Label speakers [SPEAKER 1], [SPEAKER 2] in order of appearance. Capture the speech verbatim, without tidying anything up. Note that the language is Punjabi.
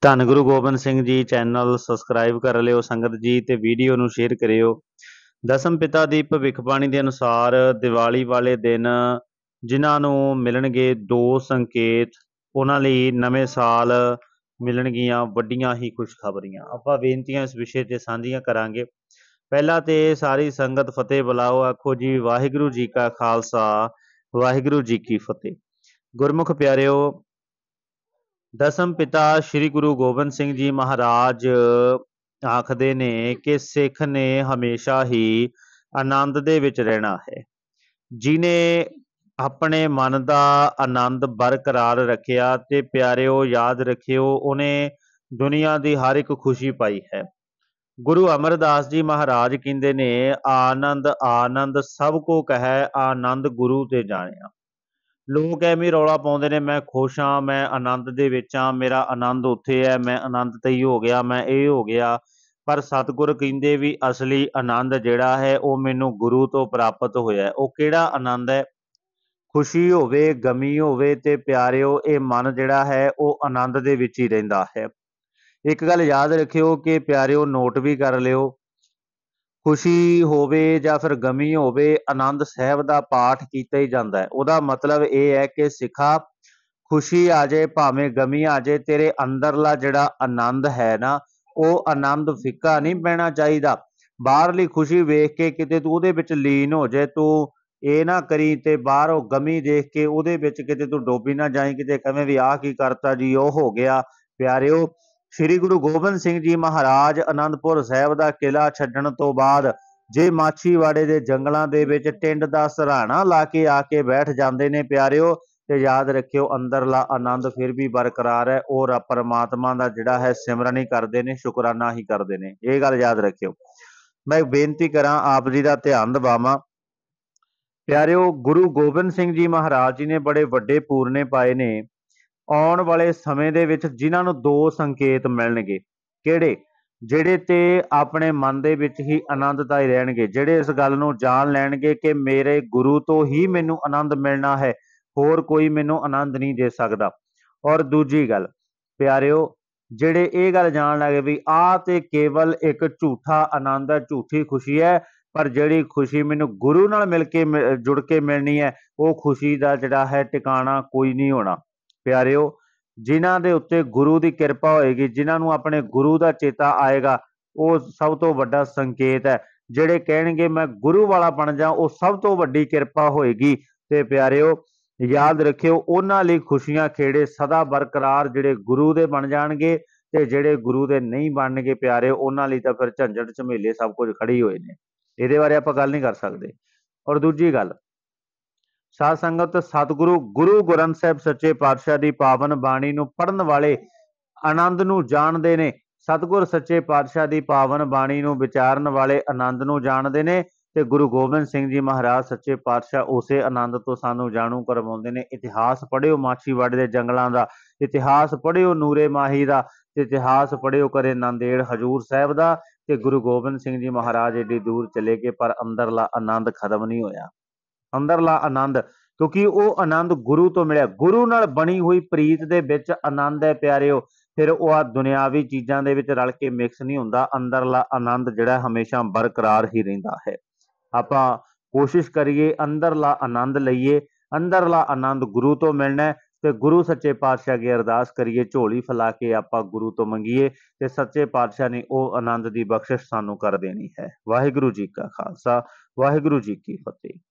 [SPEAKER 1] ਧੰਨ ਗੁਰੂ ਗੋਬਿੰਦ ਸਿੰਘ ਜੀ ਚੈਨਲ ਸਬਸਕ੍ਰਾਈਬ ਕਰ ਲਿਓ ਸੰਗਤ ਜੀ ਤੇ ਵੀਡੀਓ ਨੂੰ ਸ਼ੇਅਰ ਕਰਿਓ। ਦਸਮ ਪਿਤਾ ਦੀ ਭਵਿੱਖਬਾਣੀ ਦੇ ਅਨੁਸਾਰ ਦੀਵਾਲੀ ਵਾਲੇ ਦਿਨ ਜਿਨ੍ਹਾਂ ਨੂੰ ਮਿਲਣਗੇ ਦੋ ਸੰਕੇਤ, ਉਹਨਾਂ ਲਈ ਨਵੇਂ ਸਾਲ ਮਿਲਣਗੀਆਂ ਵੱਡੀਆਂ ਹੀ ਖੁਸ਼ਖਬਰੀਆਂ। ਆਪਾਂ ਬੇਨਤੀਆਂ ਇਸ ਵਿਸ਼ੇ 'ਤੇ ਸਾਂਝੀਆਂ ਕਰਾਂਗੇ। ਪਹਿਲਾਂ ਤੇ ਸਾਰੀ ਸੰਗਤ ਫਤਿਹ ਬੁਲਾਓ, ਆਖੋ ਜੀ ਵਾਹਿਗੁਰੂ ਜੀ ਕਾ ਖਾਲਸਾ ਵਾਹਿਗੁਰੂ ਜੀ ਕੀ ਫਤਿਹ। ਗੁਰਮੁਖ ਪਿਆਰਿਓ, ਦਸਮ ਪਿਤਾ ਸ਼੍ਰੀ ਗੁਰੂ ਗੋਬਿੰਦ ਸਿੰਘ ਜੀ ਮਹਾਰਾਜ ਆਖਦੇ ਨੇ ਕਿ ਸਿੱਖ ਨੇ ਹਮੇਸ਼ਾ ਹੀ ਆਨੰਦ ਦੇ ਵਿੱਚ ਰਹਿਣਾ ਹੈ। ਜਿਹਨੇ ਆਪਣੇ ਮਨ ਦਾ ਆਨੰਦ ਬਰਕਰਾਰ ਰੱਖਿਆ ਤੇ ਪਿਆਰਿਓ ਯਾਦ ਰੱਖਿਓ, ਉਹਨੇ ਦੁਨੀਆ ਦੀ ਹਰ ਇੱਕ ਖੁਸ਼ੀ ਪਾਈ ਹੈ। ਗੁਰੂ ਅਮਰਦਾਸ ਜੀ ਮਹਾਰਾਜ ਕਹਿੰਦੇ ਨੇ, ਆਨੰਦ ਆਨੰਦ ਸਭ ਕੋ ਕਹੈ, ਆਨੰਦ ਗੁਰੂ ਤੇ ਜਾਣਿਆ। ਲੋਕ ਐਵੇਂ ਰੌਲਾ ਪਾਉਂਦੇ ਨੇ, ਮੈਂ ਖੁਸ਼ ਹਾਂ, ਮੈਂ ਆਨੰਦ ਦੇ ਵਿੱਚ ਹਾਂ, ਮੇਰਾ ਆਨੰਦ ਉੱਥੇ ਹੈ, ਮੈਂ ਆਨੰਦ ਤੇ ਹੀ ਹੋ ਗਿਆ, ਮੈਂ ਇਹ ਹੋ ਗਿਆ। ਪਰ ਸਤਿਗੁਰ ਕਹਿੰਦੇ ਵੀ ਅਸਲੀ ਆਨੰਦ ਜਿਹੜਾ ਹੈ ਉਹ ਮੈਨੂੰ ਗੁਰੂ ਤੋਂ ਪ੍ਰਾਪਤ ਹੋਇਆ। ਉਹ ਕਿਹੜਾ ਆਨੰਦ ਹੈ? ਖੁਸ਼ੀ ਹੋਵੇ, ਗਮੀ ਹੋਵੇ ਤੇ ਪਿਆਰਿਓ ਇਹ ਮਨ ਜਿਹੜਾ ਹੈ ਉਹ ਆਨੰਦ ਦੇ ਵਿੱਚ ਹੀ ਰਹਿੰਦਾ ਹੈ। ਇੱਕ ਗੱਲ ਯਾਦ ਰੱਖਿਓ ਕਿ ਪਿਆਰਿਓ, ਨੋਟ ਵੀ ਕਰ ਲਿਓ, ਖੁਸ਼ੀ ਹੋਵੇ ਜਾਂ ਫਿਰ ਗਮੀ ਹੋਵੇ, ਆਨੰਦ ਸਾਹਿਬ ਦਾ ਪਾਠ ਕੀਤਾ ਹੀ ਜਾਂਦਾ ਹੈ। ਉਹਦਾ ਮਤਲਬ ਇਹ ਹੈ ਕਿ ਸਿੱਖਾ, ਖੁਸ਼ੀ ਆ ਜਾਏ ਭਾਵੇਂ ਗਮੀ ਆ ਜਾਏ, ਤੇਰੇ ਅੰਦਰਲਾ ਜਿਹੜਾ ਆਨੰਦ ਹੈ ਨਾ, ਉਹ ਆਨੰਦ ਫਿੱਕਾ ਨਹੀਂ ਪੈਣਾ ਚਾਹੀਦਾ। ਬਾਹਰਲੀ ਖੁਸ਼ੀ ਵੇਖ ਕੇ ਕਿਤੇ ਤੂੰ ਉਹਦੇ ਵਿੱਚ ਲੀਨ ਹੋ ਜਾਏ, ਤੂੰ ਇਹ ਨਾ ਕਰੀ ਤੇ ਬਾਹਰੋਂ ਗਮੀ ਦੇਖ ਕੇ ਉਹਦੇ ਵਿੱਚ ਕਿਤੇ ਤੂੰ ਡੋਬੀ ਨਾ ਜਾਈ, ਕਿਤੇ ਕਵੇਂ ਵੀ ਆਹ ਕੀ ਕਰਤਾ ਜੀ, ਉਹ ਹੋ ਗਿਆ। ਪਿਆਰਿਓ, ਸ਼੍ਰੀ ਗੁਰੂ ਗੋਬਿੰਦ ਸਿੰਘ ਜੀ ਮਹਾਰਾਜ ਅਨੰਦਪੁਰ ਸਾਹਿਬ ਦਾ ਕਿਲ੍ਹਾ ਛੱਡਣ ਤੋਂ ਬਾਅਦ ਜੇ ਮਾਛੀਵਾੜੇ ਦੇ ਜੰਗਲਾਂ ਦੇ ਵਿੱਚ ਟਿੰਡ ਦਾ ਸਰਾਣਾ ਲਾ ਕੇ ਆ ਕੇ ਬੈਠ ਜਾਂਦੇ ਨੇ ਪਿਆਰਿਓ, ਤੇ ਯਾਦ ਰੱਖਿਓ ਅੰਦਰਲਾ ਆਨੰਦ ਫਿਰ ਵੀ ਬਰਕਰਾਰ ਹੈ। ਉਹ ਪਰਮਾਤਮਾ ਦਾ ਜਿਹੜਾ ਹੈ ਸਿਮਰਨ ਹੀ ਕਰਦੇ ਨੇ, ਸ਼ੁਕਰਾਨਾ ਹੀ ਕਰਦੇ ਨੇ। ਇਹ ਗੱਲ ਯਾਦ ਰੱਖਿਓ। ਮੈਂ ਬੇਨਤੀ ਕਰਾਂ, ਆਪ ਜੀ ਦਾ ਧਿਆਨ ਦਿਵਾਵਾਂ। ਪਿਆਰਿਓ, ਗੁਰੂ ਗੋਬਿੰਦ ਸਿੰਘ ਜੀ ਮਹਾਰਾਜ ਜੀ ਨੇ ਬੜੇ ਵੱਡੇ ਪੂਰਨੇ ਪਾਏ ਨੇ। ਆਉਣ ਵਾਲੇ ਸਮੇਂ ਦੇ ਵਿੱਚ ਜਿਨ੍ਹਾਂ ਨੂੰ ਦੋ ਸੰਕੇਤ ਮਿਲਣਗੇ, ਕਿਹੜੇ? ਜਿਹੜੇ ਤੇ ਆਪਣੇ ਮਨ ਦੇ ਵਿੱਚ ਹੀ ਆਨੰਦਤਾ ਹੀ ਰਹਿਣਗੇ, ਜਿਹੜੇ ਇਸ ਗੱਲ ਨੂੰ ਜਾਣ ਲੈਣਗੇ ਕਿ ਮੇਰੇ ਗੁਰੂ ਤੋਂ ਹੀ ਮੈਨੂੰ ਆਨੰਦ ਮਿਲਣਾ ਹੈ, ਹੋਰ ਕੋਈ ਮੈਨੂੰ ਆਨੰਦ ਨਹੀਂ ਦੇ ਸਕਦਾ। ਔਰ ਦੂਜੀ ਗੱਲ ਪਿਆਰਿਓ, ਜਿਹੜੇ ਇਹ ਗੱਲ ਜਾਣ ਲੱਗੇ ਵੀ ਆਹ ਤੇ ਕੇਵਲ ਇੱਕ ਝੂਠਾ ਆਨੰਦ ਹੈ, ਝੂਠੀ ਖੁਸ਼ੀ ਹੈ, ਪਰ ਜਿਹੜੀ ਖੁਸ਼ੀ ਮੈਨੂੰ ਗੁਰੂ ਨਾਲ ਮਿਲ ਕੇ ਜੁੜ ਕੇ ਮਿਲਣੀ ਹੈ, ਉਹ ਖੁਸ਼ੀ ਦਾ ਜਿਹੜਾ ਹੈ ਟਿਕਾਣਾ ਕੋਈ ਨਹੀਂ ਹੋਣਾ। ਪਿਆਰਿਓ, ਜਿਨ੍ਹਾਂ ਦੇ ਉੱਤੇ ਗੁਰੂ ਦੀ ਕਿਰਪਾ ਹੋਏਗੀ, ਜਿਨ੍ਹਾਂ ਨੂੰ ਆਪਣੇ ਗੁਰੂ ਦਾ ਚੇਤਾ ਆਏਗਾ, ਉਹ ਸਭ ਤੋਂ ਵੱਡਾ ਸੰਕੇਤ ਹੈ। ਜਿਹੜੇ ਕਹਿਣਗੇ ਮੈਂ ਗੁਰੂ ਵਾਲਾ ਬਣ ਜਾ, ਉਹ ਸਭ ਤੋਂ ਵੱਡੀ ਕਿਰਪਾ ਹੋਏਗੀ। ਤੇ ਪਿਆਰਿਓ ਯਾਦ ਰੱਖਿਓ, ਉਹਨਾਂ ਲਈ ਖੁਸ਼ੀਆਂ ਖੇੜੇ ਸਦਾ ਬਰਕਰਾਰ, ਜਿਹੜੇ ਗੁਰੂ ਦੇ ਬਣ ਜਾਣਗੇ। ਤੇ ਜਿਹੜੇ ਗੁਰੂ ਦੇ ਨਹੀਂ ਬਣਨਗੇ ਪਿਆਰਿਓ, ਉਹਨਾਂ ਲਈ ਤਾਂ ਫਿਰ ਝੰਜਟ ਝਮੇਲੇ ਸਭ ਕੁਝ ਖੜੀ ਹੋਏ ਨੇ। ਇਹਦੇ ਬਾਰੇ ਆਪਾਂ ਗੱਲ ਨਹੀਂ ਕਰ ਸਕਦੇ। ਔਰ ਦੂਜੀ ਗੱਲ, ਸਾਧ ਸੰਗਤ, ਸਤਿਗੁਰੂ ਗੁਰੂ ਗ੍ਰੰਥ ਸਾਹਿਬ ਸੱਚੇ ਪਾਤਸ਼ਾਹ ਦੀ ਪਾਵਨ ਬਾਣੀ ਨੂੰ ਪੜ੍ਹਨ ਵਾਲੇ ਆਨੰਦ ਨੂੰ ਜਾਣਦੇ ਨੇ। ਸਤਿਗੁਰ ਸੱਚੇ ਪਾਤਸ਼ਾਹ ਦੀ ਪਾਵਨ ਬਾਣੀ ਨੂੰ ਵਿਚਾਰਨ ਵਾਲੇ ਆਨੰਦ ਨੂੰ ਜਾਣਦੇ ਨੇ। ਤੇ ਗੁਰੂ ਗੋਬਿੰਦ ਸਿੰਘ ਜੀ ਮਹਾਰਾਜ ਸੱਚੇ ਪਾਤਸ਼ਾਹ ਉਸੇ ਆਨੰਦ ਤੋਂ ਸਾਨੂੰ ਜਾਣੂ ਕਰਵਾਉਂਦੇ ਨੇ। ਇਤਿਹਾਸ ਪੜ੍ਹਿਓ ਮਾਛੀਵਾੜੇ ਦੇ ਜੰਗਲਾਂ ਦਾ, ਇਤਿਹਾਸ ਪੜ੍ਹਿਓ ਨੂਰੇ ਮਾਹੀ ਦਾ, ਤੇ ਇਤਿਹਾਸ ਪੜ੍ਹਿਓ ਕਰੇ ਨਾਂਦੇੜ ਹਜੂਰ ਸਾਹਿਬ ਦਾ। ਤੇ ਗੁਰੂ ਗੋਬਿੰਦ ਸਿੰਘ ਜੀ ਮਹਾਰਾਜ ਏਡੀ ਦੂਰ ਚਲੇ ਗਏ, ਪਰ ਅੰਦਰਲਾ ਆਨੰਦ ਖਤਮ ਨਹੀਂ ਹੋਇਆ। ਅੰਦਰਲਾ ਆਨੰਦ, ਕਿਉਂਕਿ ਉਹ ਆਨੰਦ ਗੁਰੂ ਤੋਂ ਮਿਲਿਆ। ਗੁਰੂ ਨਾਲ ਬਣੀ ਹੋਈ ਪ੍ਰੀਤ ਦੇ ਵਿੱਚ ਆਨੰਦ ਹੈ ਪਿਆਰਿਓ। ਫਿਰ ਉਹ ਆ ਦੁਨਿਆਵੀ ਚੀਜ਼ਾਂ ਦੇ ਵਿੱਚ ਰਲ ਕੇ ਮਿਕਸ ਨਹੀਂ ਹੁੰਦਾ। ਅੰਦਰਲਾ ਆਨੰਦ ਜਿਹੜਾ ਹਮੇਸ਼ਾ ਬਰਕਰਾਰ ਹੀ ਰਹਿੰਦਾ ਹੈ। ਆਪਾਂ ਕੋਸ਼ਿਸ਼ ਕਰੀਏ ਅੰਦਰਲਾ ਆਨੰਦ ਲਈਏ। ਅੰਦਰਲਾ ਆਨੰਦ ਗੁਰੂ ਤੋਂ ਮਿਲਣਾ ਹੈ ਤੇ ਗੁਰੂ ਸੱਚੇ ਪਾਤਸ਼ਾਹ ਅੱਗੇ ਅਰਦਾਸ ਕਰੀਏ, ਝੋਲੀ ਫੈਲਾ ਕੇ ਆਪਾਂ ਗੁਰੂ ਤੋਂ ਮੰਗੀਏ, ਤੇ ਸੱਚੇ ਪਾਤਸ਼ਾਹ ਨੇ ਉਹ ਆਨੰਦ ਦੀ ਬਖਸ਼ਿਸ਼ ਸਾਨੂੰ ਕਰ ਦੇਣੀ ਹੈ। ਵਾਹਿਗੁਰੂ ਜੀ ਕਾ ਖਾਲਸਾ ਵਾਹਿਗੁਰੂ ਜੀ ਕੀ ਫਤਿਹ।